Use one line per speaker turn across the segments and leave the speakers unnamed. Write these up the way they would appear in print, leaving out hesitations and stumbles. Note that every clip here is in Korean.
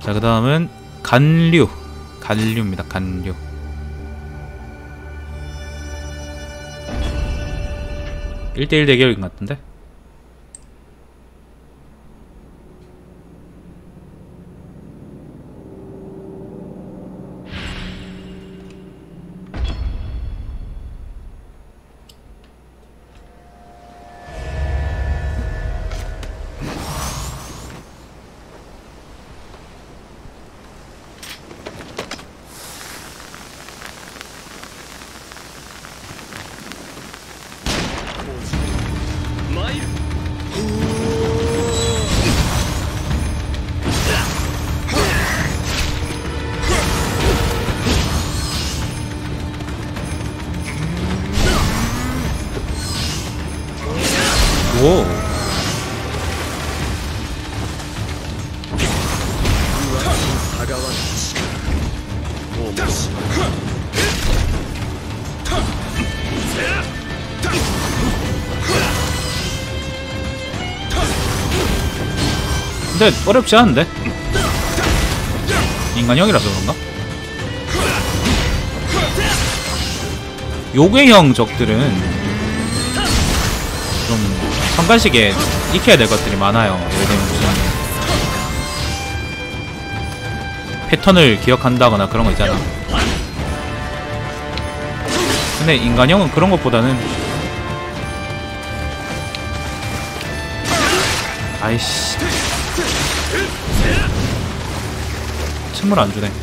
자, 그 다음은 간류. 간류입니다. 간류. 1대1 대결인 것 같은데? 오. 근데 어렵지 않은데? 인간형이라서 그런가? 요괴형 적들은 좀 성간식에 익혀야 될 것들이 많아요. 예를 들면 무슨 패턴을 기억한다거나 그런 거 있잖아. 근데 인간형은 그런 것보다는 아이씨 침을 안 주네.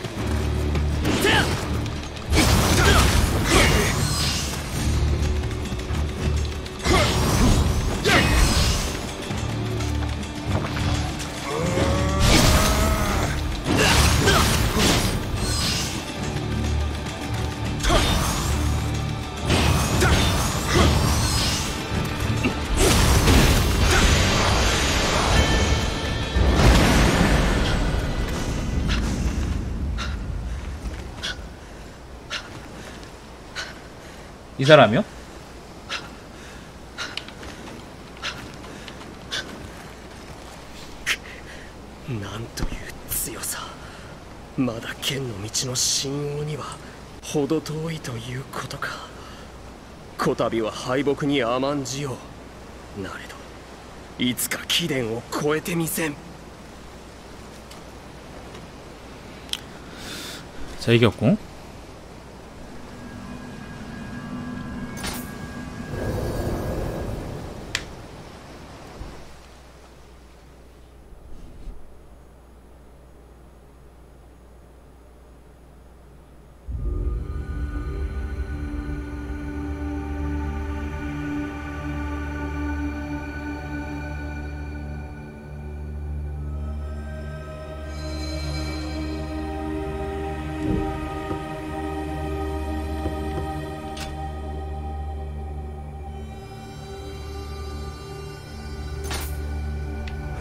이 사람이요?
なんという強さ。まだ剣の道の神王には程遠いということか。こたびは敗北に甘んじよう。なれどいつか貴殿を超えてみせん。
자, 이겼고.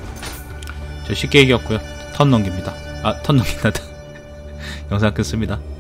쉽게 이겼고요. 턴 넘깁니다. 아, 턴 넘긴다. 영상 끊습니다.